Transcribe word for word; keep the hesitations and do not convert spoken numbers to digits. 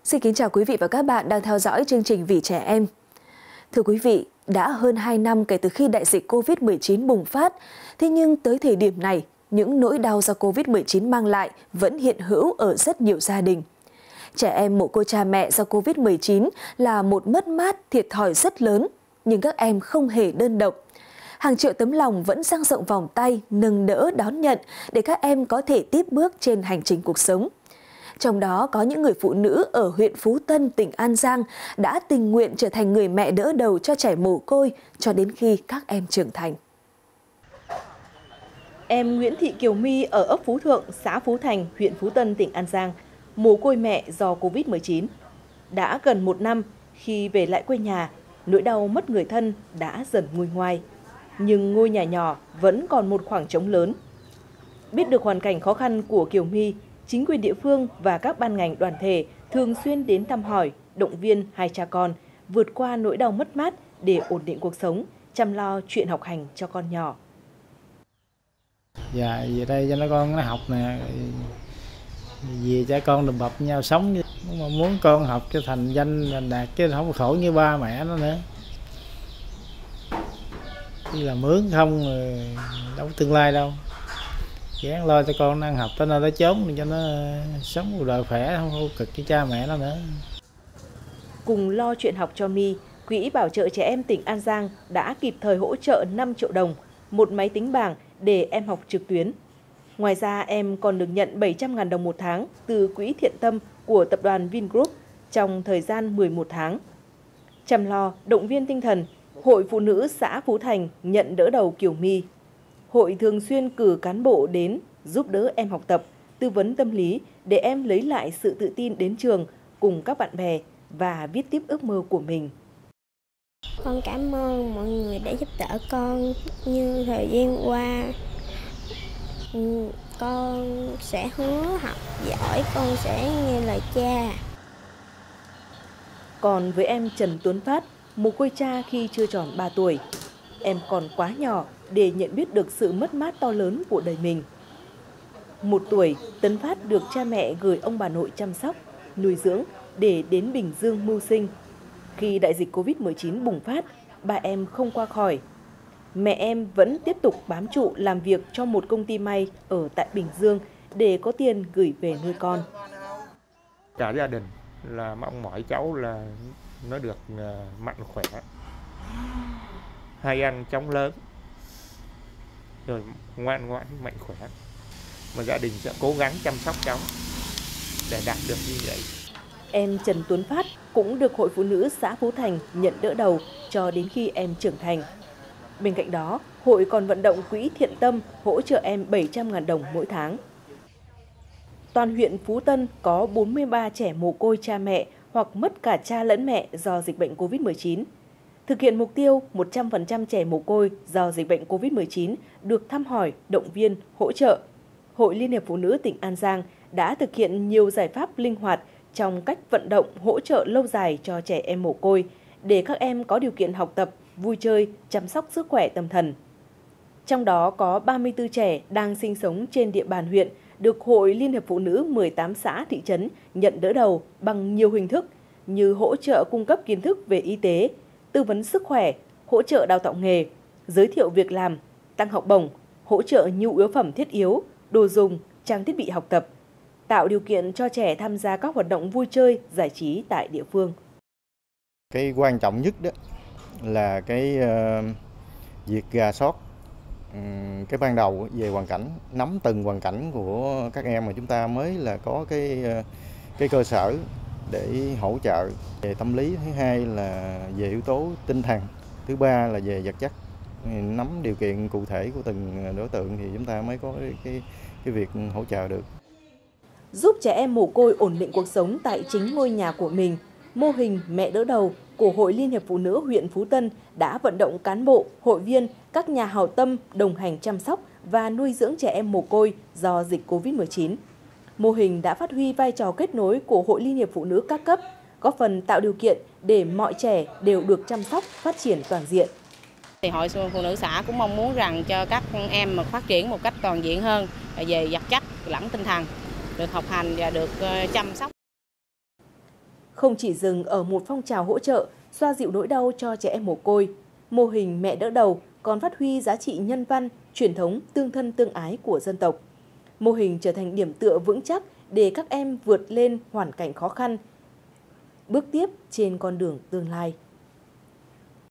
Xin kính chào quý vị và các bạn đang theo dõi chương trình Vì Trẻ Em. Thưa quý vị, đã hơn hai năm kể từ khi đại dịch Covid mười chín bùng phát, thế nhưng tới thời điểm này, những nỗi đau do Covid mười chín mang lại vẫn hiện hữu ở rất nhiều gia đình. Trẻ em mồ côi cha mẹ do Covid mười chín là một mất mát thiệt thòi rất lớn, nhưng các em không hề đơn độc. Hàng triệu tấm lòng vẫn dang rộng vòng tay, nâng đỡ đón nhận để các em có thể tiếp bước trên hành trình cuộc sống. Trong đó có những người phụ nữ ở huyện Phú Tân, tỉnh An Giang đã tình nguyện trở thành người mẹ đỡ đầu cho trẻ mồ côi cho đến khi các em trưởng thành. Em Nguyễn Thị Kiều My ở ấp Phú Thượng, xã Phú Thành, huyện Phú Tân, tỉnh An Giang, mồ côi mẹ do Covid mười chín. Đã gần một năm khi về lại quê nhà, nỗi đau mất người thân đã dần nguôi ngoai. Nhưng ngôi nhà nhỏ vẫn còn một khoảng trống lớn. Biết được hoàn cảnh khó khăn của Kiều My, chính quyền địa phương và các ban ngành đoàn thể thường xuyên đến thăm hỏi, động viên hai cha con vượt qua nỗi đau mất mát để ổn định cuộc sống, chăm lo chuyện học hành cho con nhỏ. Dạ, về đây cho nó con nó học nè, về cha con đùm bọc nhau sống, mà muốn con học cho thành danh thành đạt chứ không khổ như ba mẹ nó nữa. Chỉ là mướn không đâu có tương lai đâu. Gán lo cho con ăn học tới nơi tới chốn cho nó sống một đời khỏe, không có cực với cha mẹ nó nữa. Cùng lo chuyện học cho My, Quỹ Bảo trợ Trẻ Em tỉnh An Giang đã kịp thời hỗ trợ năm triệu đồng, một máy tính bảng để em học trực tuyến. Ngoài ra em còn được nhận bảy trăm nghìn đồng một tháng từ Quỹ Thiện Tâm của tập đoàn Vingroup trong thời gian mười một tháng. Chăm lo, động viên tinh thần, Hội Phụ nữ xã Phú Thành nhận đỡ đầu Kiều My. Hội thường xuyên cử cán bộ đến giúp đỡ em học tập, tư vấn tâm lý để em lấy lại sự tự tin đến trường cùng các bạn bè và viết tiếp ước mơ của mình. Con cảm ơn mọi người đã giúp đỡ con như thời gian qua. Con sẽ hứa học giỏi, con sẽ nghe lời cha. Còn với em Trần Tuấn Phát, mồ côi cha khi chưa tròn ba tuổi, em còn quá nhỏ để nhận biết được sự mất mát to lớn của đời mình. Một tuổi, Tấn Phát được cha mẹ gửi ông bà nội chăm sóc, nuôi dưỡng để đến Bình Dương mưu sinh. Khi đại dịch Covid mười chín bùng phát, ba em không qua khỏi. Mẹ em vẫn tiếp tục bám trụ làm việc cho một công ty may ở tại Bình Dương để có tiền gửi về nuôi con. Cả gia đình là mong mỏi cháu là nó được mạnh khỏe, hay ăn chóng lớn, rồi ngoan ngoãn mạnh khỏe. Mà gia đình sẽ cố gắng chăm sóc cháu để đạt được như vậy. Em Trần Tuấn Phát cũng được Hội Phụ nữ xã Phú Thành nhận đỡ đầu cho đến khi em trưởng thành. Bên cạnh đó, hội còn vận động Quỹ Thiện Tâm hỗ trợ em bảy trăm nghìn đồng mỗi tháng. Toàn huyện Phú Tân có bốn mươi ba trẻ mồ côi cha mẹ hoặc mất cả cha lẫn mẹ do dịch bệnh Covid mười chín. Thực hiện mục tiêu một trăm phần trăm trẻ mồ côi do dịch bệnh Covid mười chín được thăm hỏi, động viên, hỗ trợ. Hội Liên hiệp Phụ nữ tỉnh An Giang đã thực hiện nhiều giải pháp linh hoạt trong cách vận động hỗ trợ lâu dài cho trẻ em mồ côi để các em có điều kiện học tập, vui chơi, chăm sóc sức khỏe tâm thần. Trong đó có ba mươi tư trẻ đang sinh sống trên địa bàn huyện được Hội Liên hiệp Phụ nữ mười tám xã thị trấn nhận đỡ đầu bằng nhiều hình thức như hỗ trợ cung cấp kiến thức về y tế, tư vấn sức khỏe, hỗ trợ đào tạo nghề, giới thiệu việc làm, tăng học bổng, hỗ trợ nhu yếu phẩm thiết yếu, đồ dùng, trang thiết bị học tập, tạo điều kiện cho trẻ tham gia các hoạt động vui chơi, giải trí tại địa phương. Cái quan trọng nhất đó là cái uh, việc rà soát um, cái ban đầu về hoàn cảnh, nắm từng hoàn cảnh của các em mà chúng ta mới là có cái uh, cái cơ sở để hỗ trợ về tâm lý. Thứ hai là về yếu tố tinh thần, thứ ba là về vật chất. Nắm điều kiện cụ thể của từng đối tượng thì chúng ta mới có cái cái việc hỗ trợ được. Giúp trẻ em mồ côi ổn định cuộc sống tại chính ngôi nhà của mình, mô hình mẹ đỡ đầu của Hội Liên hiệp Phụ nữ huyện Phú Tân đã vận động cán bộ, hội viên, các nhà hảo tâm đồng hành chăm sóc và nuôi dưỡng trẻ em mồ côi do dịch Covid mười chín. Mô hình đã phát huy vai trò kết nối của Hội Liên hiệp Phụ nữ các cấp, góp phần tạo điều kiện để mọi trẻ đều được chăm sóc, phát triển toàn diện. Thì Hội Phụ nữ xã cũng mong muốn rằng cho các em mà phát triển một cách toàn diện hơn về vật chất lẫn tinh thần, được học hành và được chăm sóc. Không chỉ dừng ở một phong trào hỗ trợ, xoa dịu nỗi đau cho trẻ em mồ côi, mô hình mẹ đỡ đầu còn phát huy giá trị nhân văn, truyền thống tương thân tương ái của dân tộc. Mô hình trở thành điểm tựa vững chắc để các em vượt lên hoàn cảnh khó khăn, bước tiếp trên con đường tương lai.